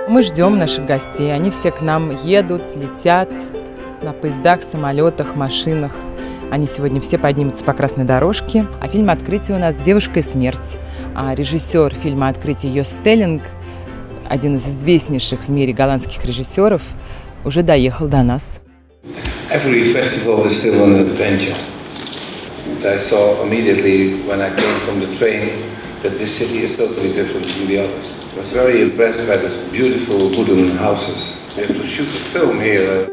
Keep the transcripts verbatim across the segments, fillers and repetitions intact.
Мы ждем наших гостей, они все к нам едут, летят на поездах, самолетах, машинах. Они сегодня все поднимутся по красной дорожке. А фильм «Открытие» у нас «Девушка и смерть». А режиссер фильма «Открытие» Йос Стеллинг, один из известнейших в мире голландских режиссеров, уже доехал до нас. Every festival is still an adventure. And I saw immediately when I came from the train that this city is totally different from the others. I was very impressed by the beautiful wooden houses. We have to shoot a film here.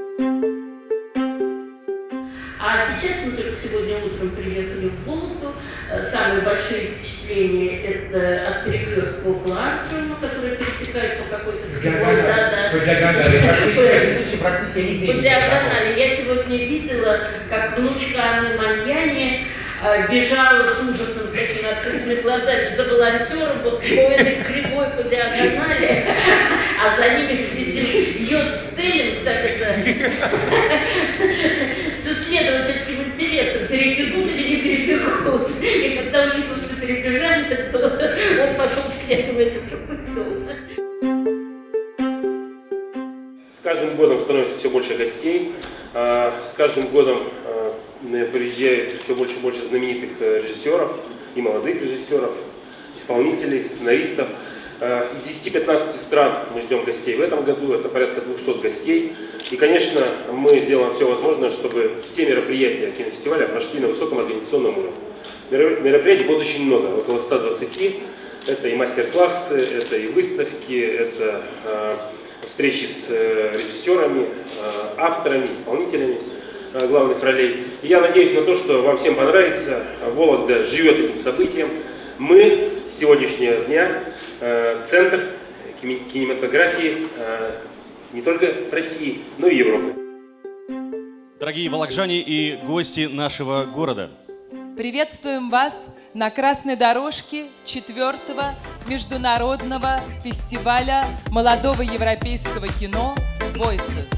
А сейчас мы только сегодня утром приехали в Вологду. Самые большие впечатления это от перекрестка около Арктума, который пересекает по какой-то кривой. Да, да. По диагонали. По диагонали. Я сегодня видела, как внучка Анны Маньяни бежала с ужасом, такими открытыми глазами за волонтером вот по этой кривой по диагонали, а за ними следил Йос Стеллинг, так это, с исследовательским интересом, перебегут или не перебегут. И когда у них все перебежали, то он пошел следом этим же путем. С каждым годом становится все больше гостей, с каждым годом приезжает все больше и больше знаменитых режиссеров, и молодых режиссеров, исполнителей, сценаристов. Из десяти-пятнадцати стран мы ждем гостей в этом году, это порядка двухсот гостей. И, конечно, мы сделаем все возможное, чтобы все мероприятия кинофестиваля прошли на высоком организационном уровне. Мероприятий будет очень много, около ста двадцати. Это и мастер-классы, это и выставки, это э, встречи с режиссерами, э, авторами, исполнителями э, главных ролей. И я надеюсь на то, что вам всем понравится. Вологда живет этим событием. Мы с сегодняшнего дня э, центр кинематографии э, не только России, но и Европы. Дорогие вологжане и гости нашего города, приветствуем вас на красной дорожке четвертого международного фестиваля молодого европейского кино «Voices».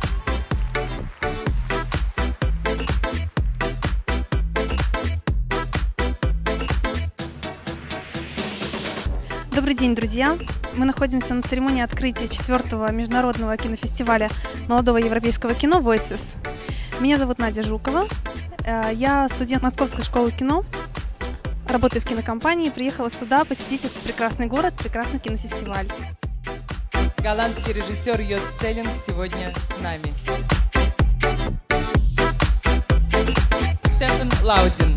Добрый день, друзья! Мы находимся на церемонии открытия четвертого международного кинофестиваля молодого европейского кино «Voices». Меня зовут Надя Жукова. Я студент Московской школы кино, работаю в кинокомпании, приехала сюда посетить этот прекрасный город, прекрасный кинофестиваль. Голландский режиссер Йос Стеллинг сегодня с нами. Стефан Лаудин.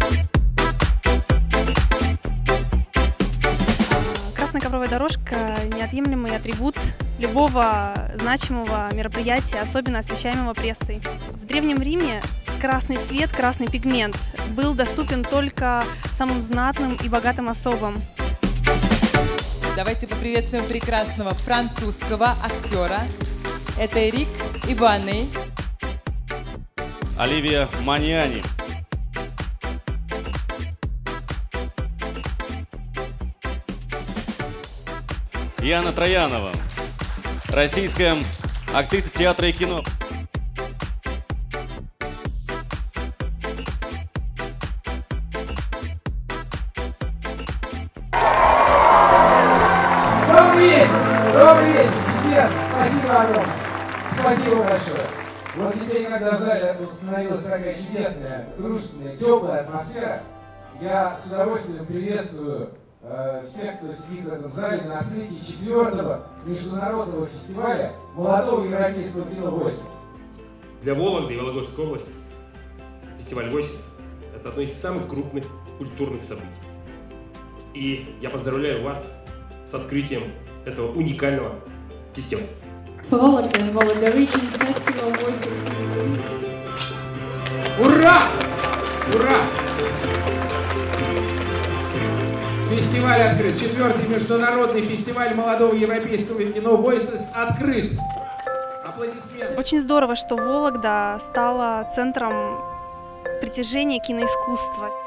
Красная ковровая дорожка – неотъемлемый атрибут любого значимого мероприятия, особенно освещаемого прессой. В Древнем Риме красный цвет, красный пигмент был доступен только самым знатным и богатым особам. Давайте поприветствуем прекрасного французского актера. Это Эрик Ибуане. Оливия Маньяни. Яна Троянова, российская актриса театра и кино. Добрый вечер! Добрый вечер! Чудесно! Спасибо огромное! Спасибо большое! Вот теперь, когда в зале установилась такая чудесная, дружественная, теплая атмосфера, я с удовольствием приветствую э, всех, кто сидит в этом зале на открытии четвертого международного фестиваля молодого европейского кино «Voices». Для Вологды и Вологодской области фестиваль «Voices» – это одно из самых крупных культурных событий. И я поздравляю вас с открытием этого уникального фестиваля. Vologda and Vologda Region Festival Voices. Ура! Ура! Фестиваль открыт. Четвертый международный фестиваль молодого европейского кино «Voices» открыт. Аплодисменты. Очень здорово, что Вологда стала центром притяжения киноискусства.